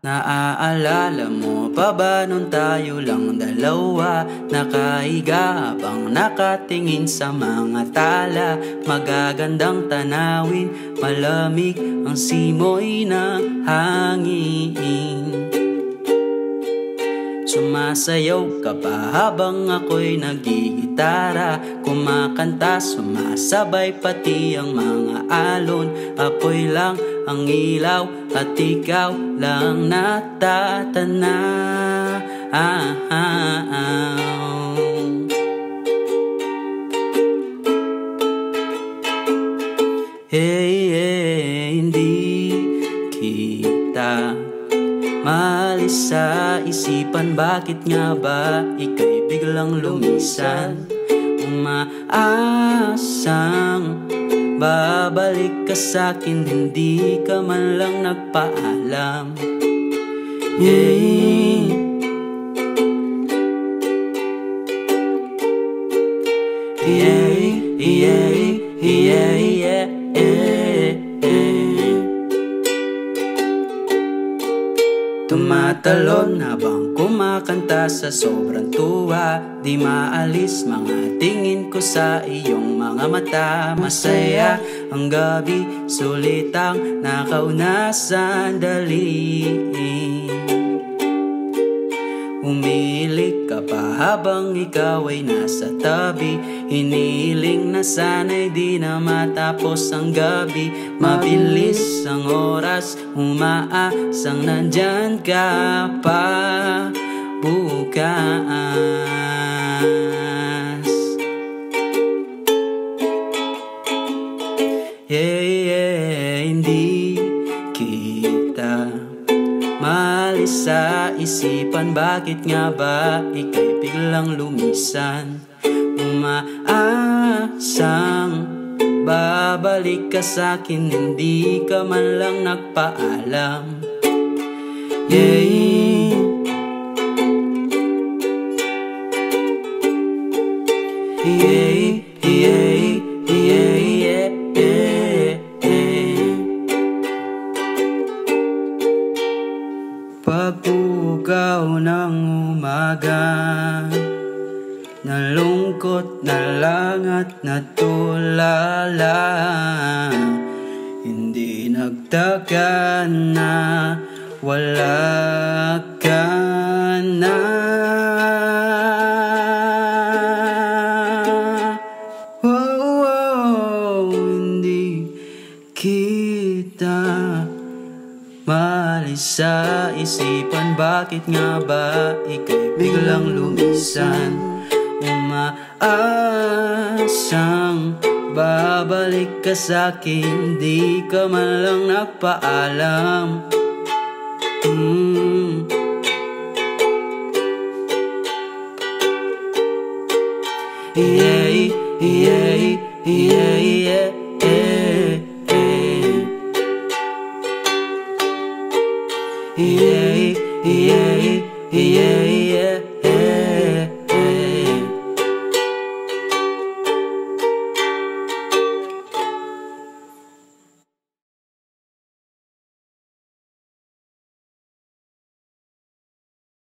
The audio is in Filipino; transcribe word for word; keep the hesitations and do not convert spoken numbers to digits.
Naaalala mo pa ba nung tayo lang dalawa? Nakahiga habang nakatingin sa mga tala. Magagandang tanawin, malamig ang simoy ng hangin. Sumasayaw ka pa habang ako'y naggigitara. Kumakanta, sumasabay pati ang mga alon. Ako'y lang ang ilaw at ikaw lang natatana. ah, ah, ah. Hey, hey, hindi kita maalis sa isipan. Bakit nga ba ika'y biglang lumisan? Umaasang babalik ka sa'kin, hindi ka man lang nagpaalam. Yeah. Yeah, yeah, yeah, yeah, yeah. Tumatalon habang kumakanta sa sobrang tuwa. Di maalis mga tingin ko sa iyong mga mata. Masaya ang gabi, sulit ang nakauna sandali. Umiilig ka pa habang ikaw ay nasa tabi. Hiniling na sana'y di na matapos ang gabi. Mabilis ang oras, umaasang nandyan ka pa bukas. Yeah, yeah, hindi kita maalis sa isipan. Bakit nga ba ika'y biglang lumisan? Umaasang babalik ka sa'kin, hindi ka man lang nagpaalam. Yeah. Yeah, yeah, yeah, yeah, yeah. Pag-ugaw ng umaga, nalungkot na lang at natulala. Hindi nagtaga na wala ka na. Oh, oh, hindi kita maalis sa isipan. Bakit nga ba ika'y biglang lumisan? Umaasang babalik ka sa'kin, di ka man lang nagpaalam. mm. Yeah, yeah, yeah, yeah.